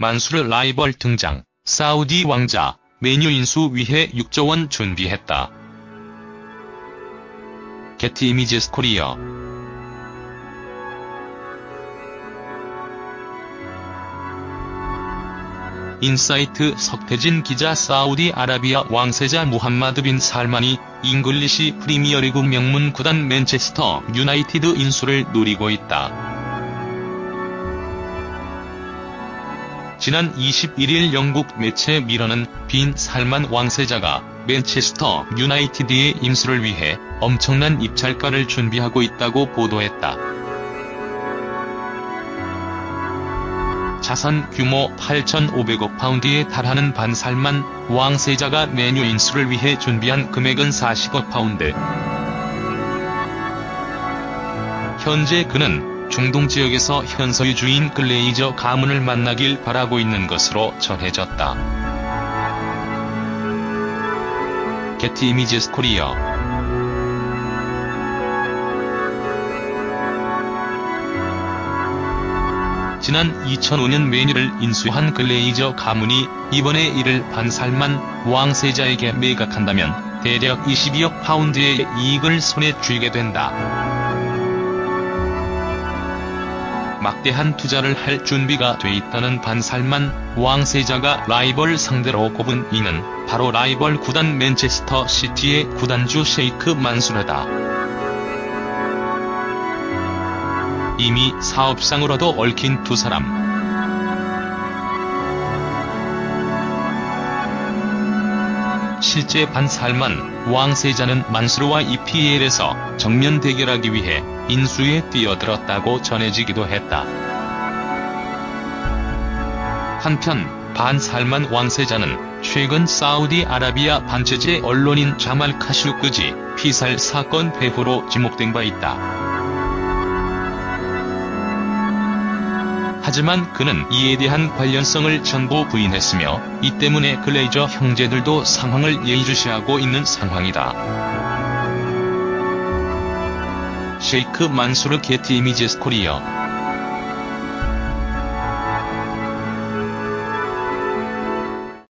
만수르 라이벌 등장, 사우디 왕자, 메뉴 인수 위해 6조 원 준비했다. 게티 이미지스 코리아. 인사이트 석태진 기자. 사우디아라비아 왕세자 무함마드 빈 살만이 잉글리시 프리미어리그 명문 구단 맨체스터 유나이티드 인수를 노리고 있다. 지난 21일 영국 매체 미러는 빈 살만 왕세자가 맨체스터 유나이티드의 인수를 위해 엄청난 입찰가를 준비하고 있다고 보도했다. 자산 규모 8,500억 파운드에 달하는 반 살만 왕세자가 메뉴 인수를 위해 준비한 금액은 40억 파운드. 현재 그는 중동 지역에서 현소유주인 글레이저 가문을 만나길 바라고 있는 것으로 전해졌다. 게티 이미지스 코리아. 지난 2005년 메뉴를 인수한 글레이저 가문이 이번에 이를 반 살만 왕세자에게 매각한다면 대략 22억 파운드의 이익을 손에 쥐게 된다. 막대한 투자를 할 준비가 돼 있다는 반 살만 왕세자가 라이벌 상대로 꼽은 이는 바로 라이벌 구단 맨체스터 시티의 구단주 셰이크 만수르다. 이미 사업상으로도 얽힌 두 사람. 실제 반 살만 왕세자는 만수르와 EPL에서 정면 대결하기 위해 인수에 뛰어들었다고 전해지기도 했다. 한편 반 살만 왕세자는 최근 사우디아라비아 반체제 언론인 자말 카슈크지 피살 사건 배후로 지목된 바 있다. 하지만 그는 이에 대한 관련성을 전부 부인했으며 이 때문에 글레이저 형제들도 상황을 예의주시하고 있는 상황이다. 셰이크 만수르. 게티 이미지스 코리아.